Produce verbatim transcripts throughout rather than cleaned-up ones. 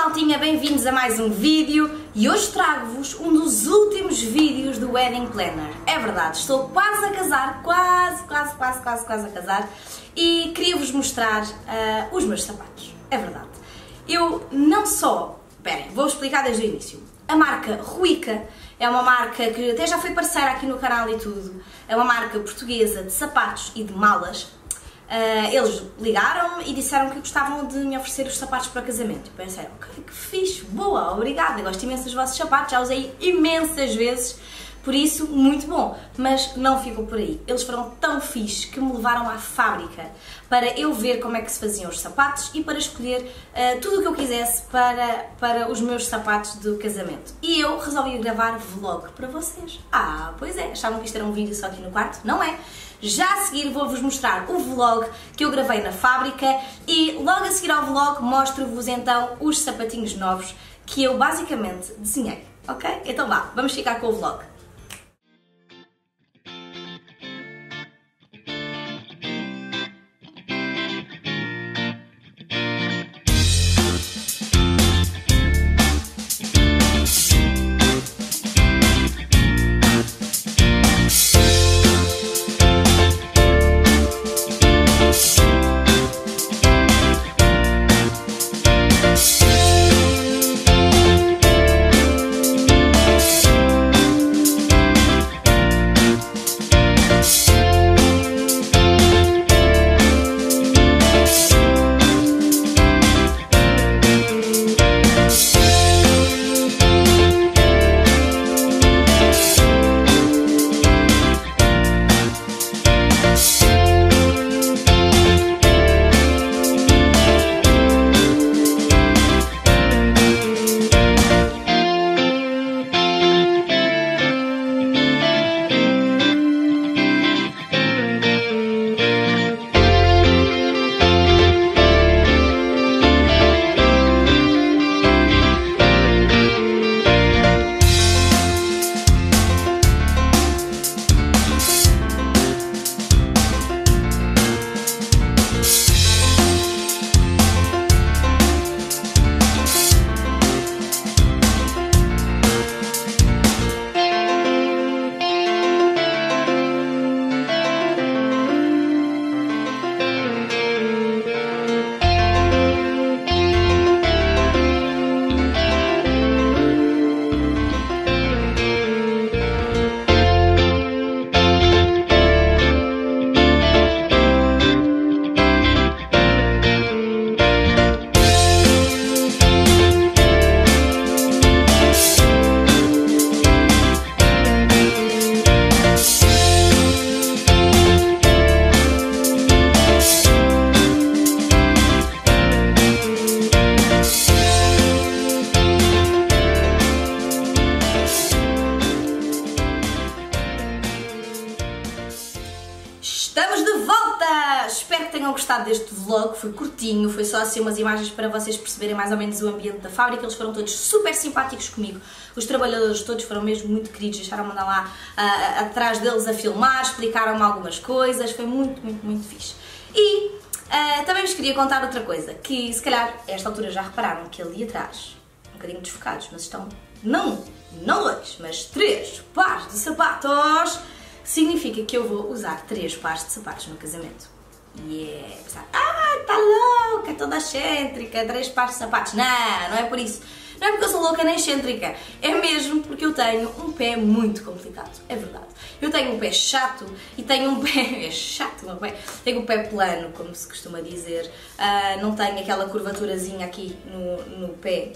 maltinha, bem-vindos a mais um vídeo e hoje trago-vos um dos últimos vídeos do Wedding Planner. É verdade, estou quase a casar, quase, quase, quase, quase, quase a casar e queria-vos mostrar uh, os meus sapatos. É verdade. Eu não só... Esperem, vou explicar desde o início. A marca Ruica é uma marca que até já foi parceira aqui no canal e tudo. É uma marca portuguesa de sapatos e de malas. Uh, eles ligaram-me e disseram que gostavam de me oferecer os sapatos para casamento. Eu pensei, ok, que fixe, boa, obrigada, gosto imenso dos vossos sapatos, já usei imensas vezes, por isso, muito bom. Mas não ficou por aí. Eles foram tão fixe que me levaram à fábrica para eu ver como é que se faziam os sapatos e para escolher uh, tudo o que eu quisesse para, para os meus sapatos do casamento. E eu resolvi gravar vlog para vocês. Ah, pois é, achavam que isto era um vídeo só aqui no quarto? Não é? Já a seguir vou-vos mostrar o vlog que eu gravei na fábrica e logo a seguir ao vlog mostro-vos então os sapatinhos novos que eu basicamente desenhei, ok? Então vá, vamos ficar com o vlog. Estamos de volta! Espero que tenham gostado deste vlog, foi curtinho, foi só assim umas imagens para vocês perceberem mais ou menos o ambiente da fábrica. Eles foram todos super simpáticos comigo, os trabalhadores todos foram mesmo muito queridos, deixaram-me andar lá uh, atrás deles a filmar, explicaram-me algumas coisas, foi muito, muito, muito fixe. E uh, também vos queria contar outra coisa, que se calhar a esta altura já repararam que ali atrás, um bocadinho desfocados, mas estão não, não dois, mas três pares de sapatos. Significa que eu vou usar três pares de sapatos no casamento. E é pensar, ah, tá louca, toda excêntrica, três pares de sapatos. Não, não é por isso. Não é porque eu sou louca nem excêntrica. É mesmo porque eu tenho um pé muito complicado. É verdade. Eu tenho um pé chato e tenho um pé... É chato, meu pé. Tenho um pé plano, como se costuma dizer. Uh, não tenho aquela curvaturazinha aqui no, no pé.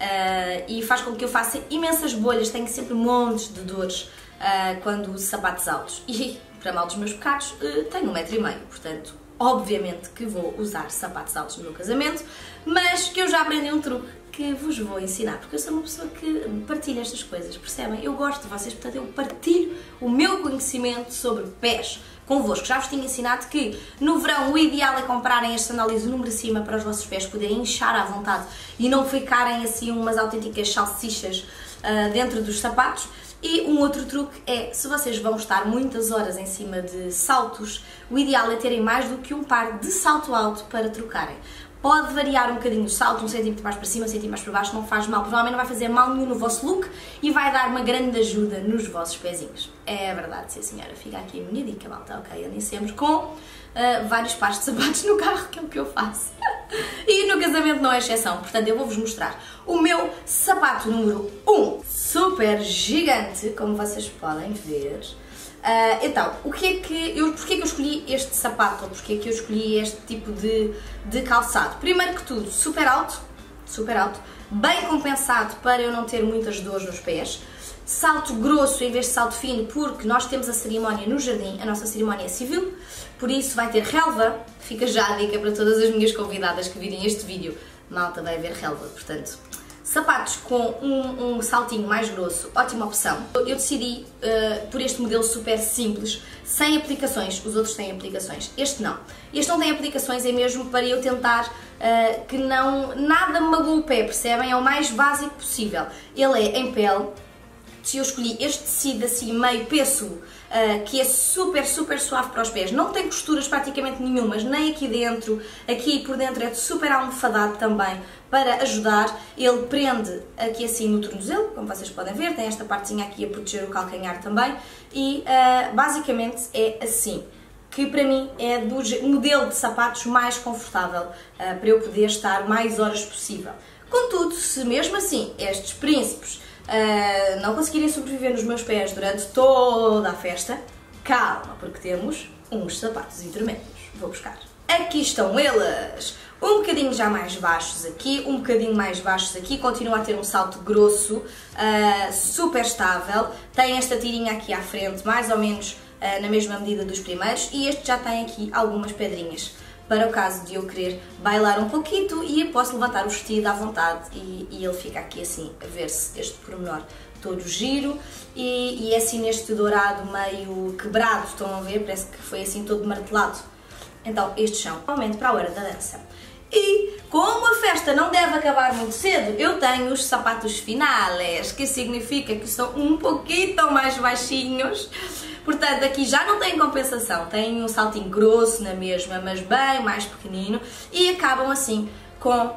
Uh, e faz com que eu faça imensas bolhas. Tenho sempre montes de dores. Uh, quando uso sapatos altos e, para mal dos meus pecados, uh, tenho um metro e meio, portanto, obviamente que vou usar sapatos altos no meu casamento, mas que eu já aprendi um truque que vos vou ensinar, porque eu sou uma pessoa que partilha estas coisas, percebem? Eu gosto de vocês, portanto eu partilho o meu conhecimento sobre pés convosco. Já vos tinha ensinado que no verão o ideal é comprarem as sandálias o número acima para os vossos pés poderem inchar à vontade e não ficarem assim umas autênticas salsichas uh, dentro dos sapatos. E um outro truque é, se vocês vão estar muitas horas em cima de saltos, o ideal é terem mais do que um par de salto alto para trocarem. Pode variar um bocadinho o salto, um centímetro mais para cima, um centímetro mais para baixo, não faz mal. Provavelmente não vai fazer mal nenhum no vosso look e vai dar uma grande ajuda nos vossos pezinhos. É verdade, sim senhora. Fica aqui a minha dica, malta, ok? Andem sempre com uh, vários pares de sapatos no carro, que é o que eu faço. E no casamento não é exceção, portanto eu vou-vos mostrar o meu sapato número um, super gigante, como vocês podem ver. Uh, então, o que é que eu, porque é que eu escolhi este sapato, ou porque é que eu escolhi este tipo de, de calçado? Primeiro que tudo, super alto, super alto, bem compensado para eu não ter muitas dores nos pés, salto grosso em vez de salto fino, porque nós temos a cerimónia no jardim, a nossa cerimónia é civil, por isso vai ter relva, fica já a dica para todas as minhas convidadas que virem este vídeo, malta, vai haver relva, portanto... Sapatos com um, um saltinho mais grosso, ótima opção. Eu decidi uh, por este modelo super simples, sem aplicações, os outros têm aplicações, este não. Este não tem aplicações, é mesmo para eu tentar uh, que não, nada me magoe o pé, percebem? É o mais básico possível. Ele é em pele, se eu escolhi este tecido assim meio pêssego, uh, que é super, super suave para os pés, não tem costuras praticamente nenhumas, nem aqui dentro, aqui por dentro é super almofadado também, para ajudar. Ele prende aqui assim no tornozelo, como vocês podem ver, tem esta partezinha aqui a proteger o calcanhar também, e uh, basicamente é assim, que para mim é do modelo de sapatos mais confortável, uh, para eu poder estar mais horas possível. Contudo, se mesmo assim estes príncipes Uh, não conseguirem sobreviver nos meus pés durante toda a festa, calma, porque temos uns sapatos intermédios. Vou buscar. Aqui estão eles! Um bocadinho já mais baixos aqui, um bocadinho mais baixos aqui, continua a ter um salto grosso, uh, super estável, tem esta tirinha aqui à frente, mais ou menos uh, na mesma medida dos primeiros, e este já tem aqui algumas pedrinhas, para o caso de eu querer bailar um pouquinho, e eu posso levantar o vestido à vontade e, e ele fica aqui assim, a ver-se este pormenor todo giro, e, e é assim neste dourado meio quebrado, estão a ver? Parece que foi assim todo martelado. Então estes são realmente para a hora da dança. E como a festa não deve acabar muito cedo, eu tenho os sapatos finales, que significa que são um pouquinho mais baixinhos. Portanto, aqui já não tem compensação, tem um saltinho grosso na mesma, mas bem mais pequenino, e acabam assim com uh,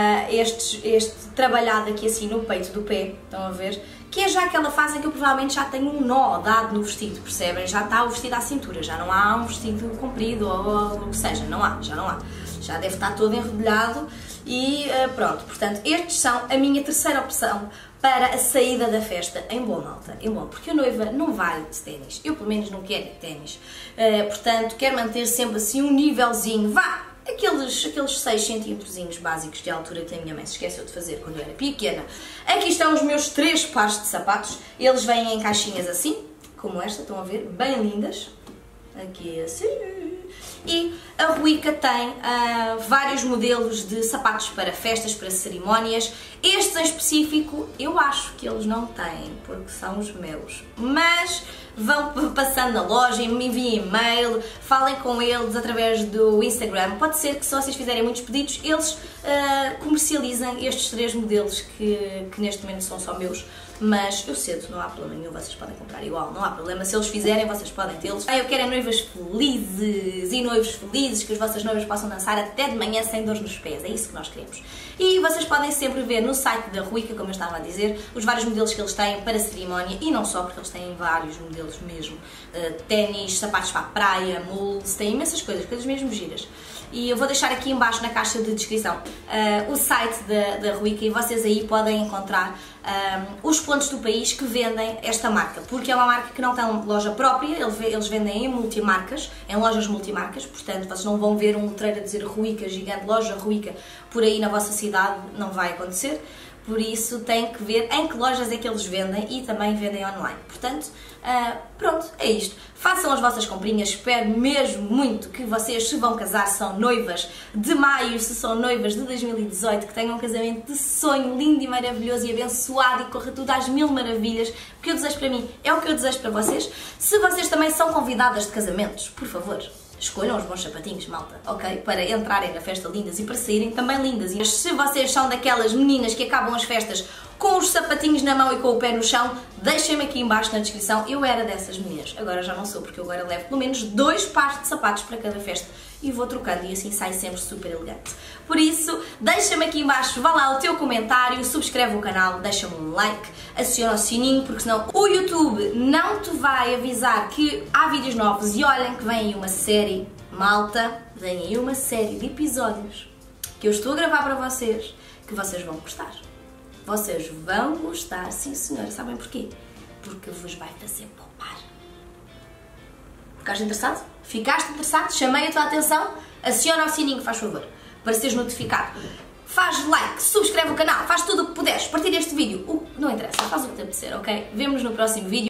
este, este trabalhado aqui assim no peito do pé, estão a ver? Que é já aquela fase em que eu provavelmente já tenho um nó dado no vestido, percebem? Já está o vestido à cintura, já não há um vestido comprido ou o que seja, não há, já não há. Já deve estar todo enrodilhado e uh, pronto. Portanto, estes são a minha terceira opção para a saída da festa, em bom, malta, em bom, porque a noiva não vai de ténis, eu pelo menos não quero de ténis, uh, portanto quero manter sempre assim um nívelzinho, vá, aqueles, aqueles seis centímetrozinhos básicos de altura que a minha mãe se esqueceu de fazer quando eu era pequena. Aqui estão os meus três pares de sapatos, eles vêm em caixinhas assim, como esta, estão a ver, bem lindas, aqui assim. E a Ruica tem uh, vários modelos de sapatos para festas, para cerimónias. Estes em específico eu acho que eles não têm, porque são os meus. Mas vão passando na loja, me enviem e-mail, falem com eles através do Instagram. Pode ser que se vocês fizerem muitos pedidos, eles uh, comercializem estes três modelos que, que neste momento são só meus. Mas eu cedo, não há problema nenhum, vocês podem comprar igual, não há problema. Se eles fizerem, vocês podem tê-los. Eu quero noivas felizes e noivos felizes, que as vossas noivas possam dançar até de manhã sem dores nos pés, é isso que nós queremos. E vocês podem sempre ver no site da Ruica, como eu estava a dizer, os vários modelos que eles têm para cerimónia, e não só, porque eles têm vários modelos mesmo. Uh, ténis, sapatos para a praia, mules, têm imensas coisas, coisas mesmo giras. E eu vou deixar aqui em baixo na caixa de descrição uh, o site da, da Ruica, e vocês aí podem encontrar um, os pontos do país que vendem esta marca, porque é uma marca que não tem loja própria, eles vendem em multimarcas, em lojas multimarcas, portanto vocês não vão ver um letreiro a dizer Ruica gigante, loja Ruica, por aí na vossa cidade, não vai acontecer. Por isso têm que ver em que lojas é que eles vendem, e também vendem online. Portanto, uh, pronto, é isto. Façam as vossas comprinhas, espero mesmo muito que vocês, se vão casar, se são noivas de maio, se são noivas de dois mil e dezoito, que tenham um casamento de sonho, lindo e maravilhoso e abençoado, e corra tudo às mil maravilhas. O que eu desejo para mim é o que eu desejo para vocês. Se vocês também são convidadas de casamentos, por favor, escolham os bons sapatinhos, malta, ok? Para entrarem na festa lindas e para saírem também lindas. E se vocês são daquelas meninas que acabam as festas com os sapatinhos na mão e com o pé no chão, deixem-me aqui embaixo na descrição. Eu era dessas meninas, agora já não sou, porque eu agora levo pelo menos dois pares de sapatos para cada festa e vou trocando e assim sai sempre super elegante. Por isso, deixa-me aqui embaixo, vá lá o teu comentário, subscreve o canal, deixa-me um like, aciona o sininho, porque senão o YouTube não te vai avisar que há vídeos novos. E olhem que vem aí uma série, malta, vem aí uma série de episódios que eu estou a gravar para vocês, que vocês vão gostar. Vocês vão gostar, sim senhora. Sabem porquê? Porque vos vai fazer poupar. Ficaste interessado? Ficaste interessado? Chamei a tua atenção? Aciona o sininho, faz favor, para seres notificado. Faz like, subscreve o canal, faz tudo o que puderes, partilha este vídeo. O... Não interessa, faz o que te apetecer, ok? Vemo-nos no próximo vídeo.